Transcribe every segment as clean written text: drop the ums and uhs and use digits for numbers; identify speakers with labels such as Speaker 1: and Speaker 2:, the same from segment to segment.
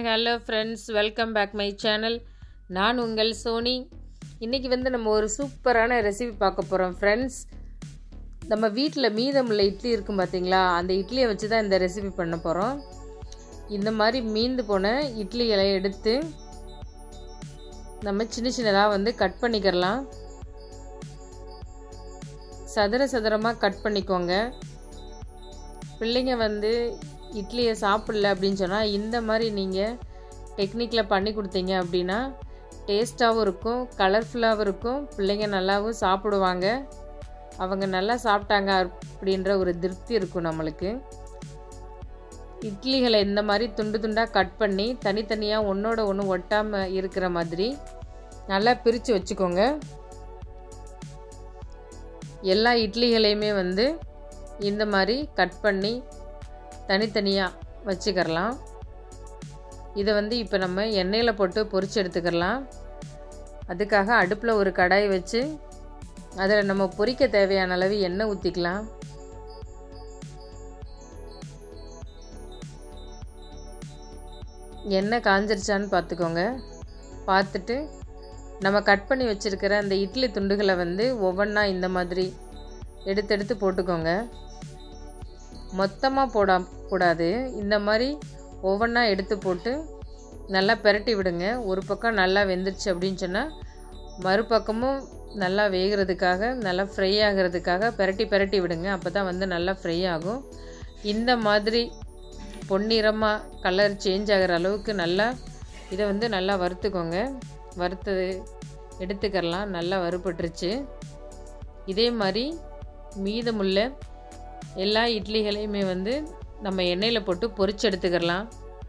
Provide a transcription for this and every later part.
Speaker 1: hello friends, welcome back my channel. நான் உங்கள் Sony. இன்னைக்கு நம்ம ஒரு சூப்பரான ரெசிபி பார்க்க போறோம் friends. நம்ம வீட்ல மீதமுள்ள இட்லி இருக்கும் பாத்தீங்களா, அந்த இட்லியை வச்சு தான் இந்த ரெசிபி பண்ண போறோம். இந்த மாதிரி மீந்து போன இட்லிகளை எடுத்து நம்ம சின்ன சின்னதா கட் பண்ணிக்கலாம். சதுரமா கட் பண்ணிக்கோங்க. பிள்ளைங்க இட்லியை சாப்பிடல அப்படின்னு சொன்னால் இந்த மாதிரி நீங்கள் டெக்னிக்கில் பண்ணி கொடுத்தீங்க அப்படின்னா டேஸ்ட்டாகவும் இருக்கும், கலர்ஃபுல்லாகவும் இருக்கும், பிள்ளைங்க நல்லாவும் சாப்பிடுவாங்க. அவங்க நல்லா சாப்பிட்டாங்க அப்படின்ற ஒரு திருப்தி இருக்கும் நம்மளுக்கு. இட்லிகளை இந்த மாதிரி துண்டு துண்டாக கட் பண்ணி தனித்தனியாக ஒன்றோட ஒன்று ஒட்டாமல் இருக்கிற மாதிரி நல்லா பிரித்து வச்சுக்கோங்க. எல்லா இட்லிகளையுமே இந்த மாதிரி கட் பண்ணி தனித்தனியாக வச்சுக்கலாம். இதை இப்போ நம்ம எண்ணெயில் போட்டு பொரிச்சு எடுத்துக்கலாம். அதுக்காக அடுப்பில் ஒரு கடாய் வச்சு அதில் நம்ம பொரிக்க தேவையான அளவு எண்ணெய் ஊற்றிக்கலாம். எண்ணெய் காஞ்சிருச்சான்னு பார்த்துக்கோங்க. பார்த்துட்டு நம்ம கட் பண்ணி வச்சுருக்கிற அந்த இட்லி துண்டுகளை ஒவ்வொன்றா இந்த மாதிரி எடுத்து போட்டுக்கோங்க. மொத்தமாக போடக்கூடாது. இந்த மாதிரி ஒவ்வொன்றா எடுத்து போட்டு நல்லா பெரட்டி விடுங்க. ஒரு பக்கம் நல்லா வெந்துருச்சு அப்படின்னு சொன்னால் மறுபக்கமும் நல்லா வேகிறதுக்காக, நல்லா ஃப்ரை ஆகிறதுக்காக பெரட்டி விடுங்க. அப்போ தான் நல்லா ஃப்ரை ஆகும். இந்த மாதிரி பொன்னிறமாக கலர் சேஞ்ச் ஆகிற அளவுக்கு நல்லா இதை நல்லா வறுத்துக்கோங்க. வறுத்தது எடுத்துக்கலாம். நல்லா வறுபட்டுருச்சு. இதே மாதிரி மீதமுள்ள எல்லா இட்லிகளையுமே நம்ம எண்ணெயில் போட்டு பொரிச்சு எடுத்துக்கலாம்.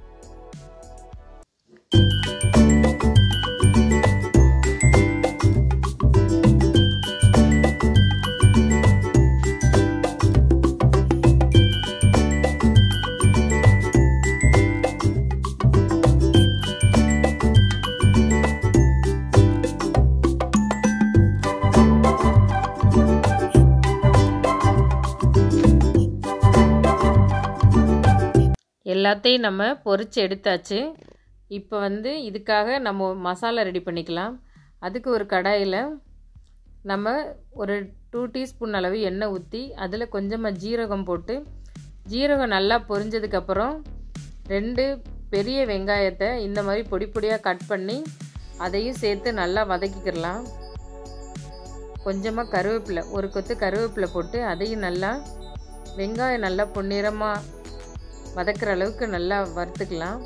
Speaker 1: எல்லாத்தையும் நம்ம பொரிச்சு எடுத்தாச்சு. இப்போ இதுக்காக நம்ம மசாலா ரெடி பண்ணிக்கலாம். அதுக்கு ஒரு கடாயில் நம்ம ஒரு 2 டீஸ்பூன் அளவு எண்ணெய் ஊற்றி அதில் கொஞ்சமாக ஜீரகம் போட்டு, ஜீரகம் நல்லா பொரிஞ்சதுக்கப்புறம் 2 பெரிய வெங்காயத்தை இந்த மாதிரி பொடி பொடியாக கட் பண்ணி அதையும் சேர்த்து நல்லா வதக்கிக்கலாம். கொஞ்சமாக கருவேப்பிலை, ஒரு கொத்து கருவேப்பிலை போட்டு அதையும் நல்லா வெங்காயம் நல்லா பொன்னிறமாக வதக்கிற அளவுக்கு நல்லா வறுத்துக்கலாம்.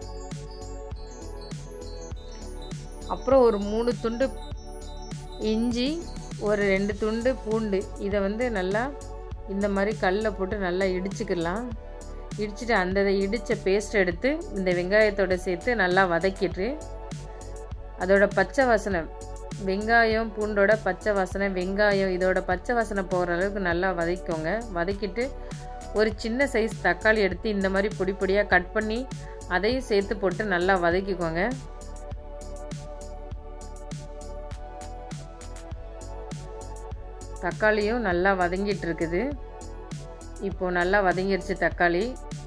Speaker 1: அப்புறம் ஒரு 3 துண்டு இஞ்சி, ஒரு 2 துண்டு பூண்டு, இதை நல்லா இந்த மாதிரி கல்லில் போட்டு நல்லா இடிச்சுக்கலாம். இடிச்சுட்டு அந்த இடித்த பேஸ்ட் எடுத்து இந்த வெங்காயத்தோடு சேர்த்து நல்லா வதக்கிட்டு அதோட பச்சை வாசனை, வெங்காயம் பூண்டோட பச்சை வாசனை, வெங்காயம் இதோட பச்சை வாசனை போகிற அளவுக்கு நல்லா வதக்கிக்கோங்க. வதக்கிட்டு ஒரு சின்ன சைஸ் தக்காளி எடுத்து இந்த மாதிரி பொடி பொடியாக கட் பண்ணி அதையும் சேர்த்து போட்டு நல்லா வதக்கிக்கோங்க. தக்காளியும் நல்லா வதங்கிட்டு இருக்குது. இப்போ நல்லா வதங்கிருச்சு தக்காளி.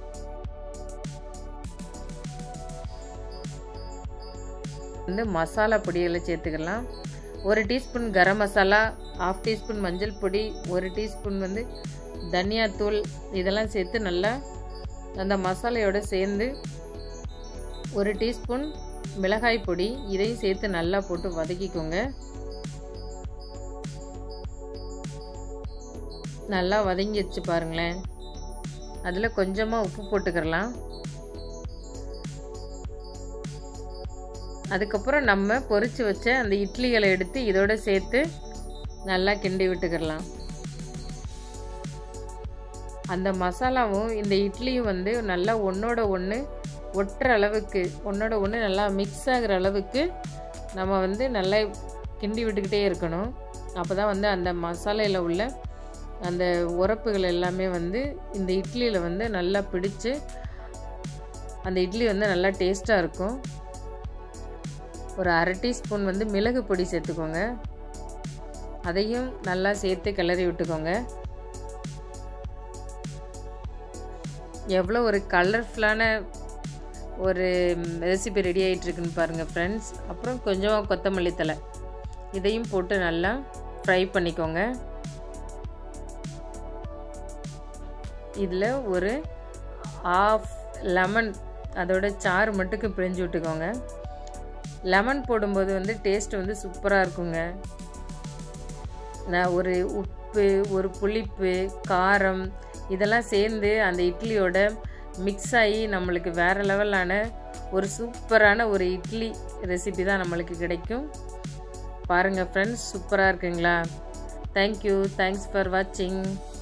Speaker 1: மசாலா பொடிகளை சேர்த்துக்கலாம். 1 டீஸ்பூன் கரம் மசாலா, 1/2 டீஸ்பூன் மஞ்சள் பொடி, 1 டீஸ்பூன் தனியாத்தூள், இதெல்லாம் சேர்த்து நல்லா அந்த மசாலையோடு சேர்ந்து 1 டீஸ்பூன் மிளகாய் பொடி, இதையும் சேர்த்து நல்லா போட்டு வதக்கிக்கோங்க. நல்லா வதங்கிடுச்சு பாருங்களேன். அதில் கொஞ்சமாக உப்பு போட்டுக்கலாம். அதுக்கப்புறம் நம்ம பொரிச்சு வச்ச அந்த இட்லிகளை எடுத்து இதோட சேர்த்து நல்லா கிண்டி விட்டுக்கலாம். அந்த மசாலாவும் இந்த இட்லியும் நல்லா ஒன்றோட ஒன்று ஒட்டுற அளவுக்கு, ஒன்றோட ஒன்று நல்லா மிக்ஸ் ஆகிற அளவுக்கு நம்ம நல்லா கிண்டி விட்டுக்கிட்டே இருக்கணும். அப்போ தான் அந்த மசாலையில் உள்ள அந்த உரப்புகள் எல்லாமே இந்த இட்லியில் நல்லா பிடிச்சு அந்த இட்லி நல்லா டேஸ்ட்டாக இருக்கும். ஒரு 1/2 டீஸ்பூன் மிளகு பொடி சேர்த்துக்கோங்க. அதையும் நல்லா சேர்த்து கிளறி விட்டுக்கோங்க. எவ்வளோ ஒரு கலர்ஃபுல்லான ஒரு ரெசிபி ரெடி ஆகிட்டுருக்குன்னு பாருங்கள் ஃப்ரெண்ட்ஸ். அப்புறம் கொஞ்சம் கொத்தமல்லி தழை இதையும் போட்டு நல்லா ஃப்ரை பண்ணிக்கோங்க. இதில் ஒரு ½ லெமன் அதோட சாறு மட்டுக்கு பிழிஞ்சு விட்டுக்கோங்க. லெமன் போடும்போது வந்து டேஸ்ட் வந்து சூப்பராக இருக்குங்க. நான் ஒரு உப்பு, ஒரு புளிப்பு, காரம் இதெல்லாம் சேர்ந்து அந்த இட்லியோட மிக்ஸ் ஆகி நம்மளுக்கு வேறு லெவலான ஒரு சூப்பரான ஒரு இட்லி ரெசிபி தான் நம்மளுக்கு கிடைக்கும். பாருங்கள் ஃப்ரெண்ட்ஸ், சூப்பராக இருக்குங்களா? தேங்க்யூ, தேங்க்ஸ் ஃபார் வாட்சிங்.